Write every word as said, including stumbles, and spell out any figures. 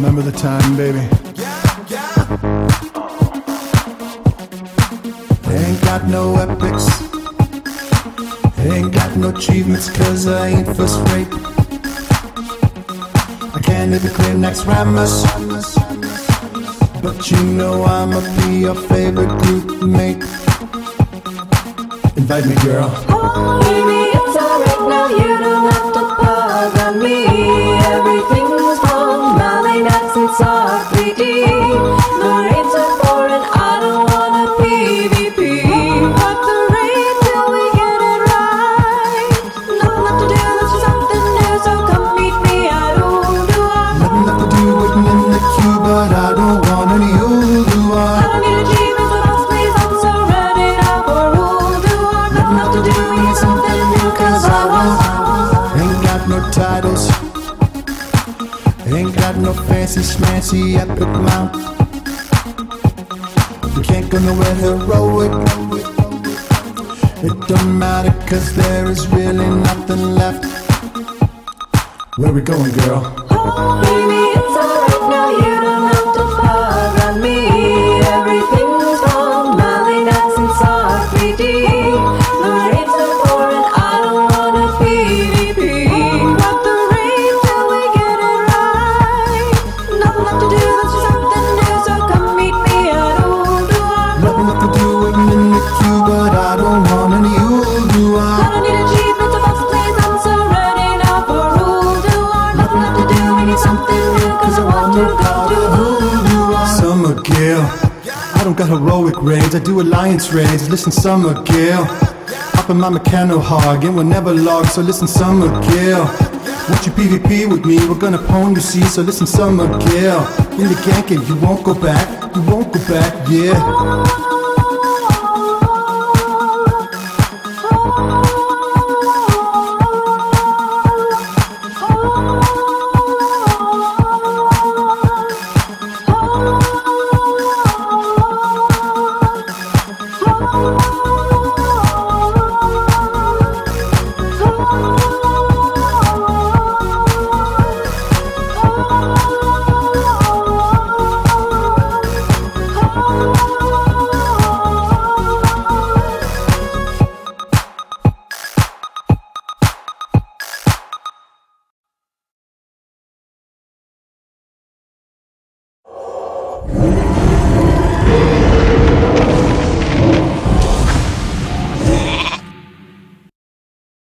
Remember the time, baby. Ain't got no epics, ain't got no achievements, cause I ain't first rate. I can't even clear next Rammus, but you know I'ma be your favorite group mate. Invite me, girl. Oh, baby, it's alright now, you don't have to bother me. Everything was wrong, Malay accents are three D. The rates are foreign, I don't wanna P V P. Cut the rate till we get it right. Nothing left to do, let's do something new, so come meet me at Oolua. Nothing left to do, waiting in the queue, but I don't want any Oolua. I don't need achievements, but boss, please, I'm so ready now for Oolua. Nothing left to do, we need something new, cause I want. Ain't got no titles, ain't got no fancy schmancy epic mount. We can't go nowhere heroic. It don't matter cause there is really nothing left. Where we going, girl? Oh, baby, it's alright now, you don't have to bother me. Everything was wrong, Malay accents are three D. The rates are foreign, I don't wanna P V P. Cut the rate till we get it right. Nothing left to do, let's do something new, so come meet me at Oolua. Nothing left to do, waiting in the queue, but I don't want any Oolua. I don't need achievements, but boss, please, I'm so ready now for Oolua. Nothing left to do, we need something new, cause I want to go to Oolua. Summer Gale, I don't got heroic raids, I do alliance raids. Listen, Summer Gale, hop in my Meccano hog and we'll never log. So listen, Summer Gale, won't you P V P with me? We're gonna pwn, you see. So listen, Summer Gale, in the ganking, you won't go back, you won't go back, yeah.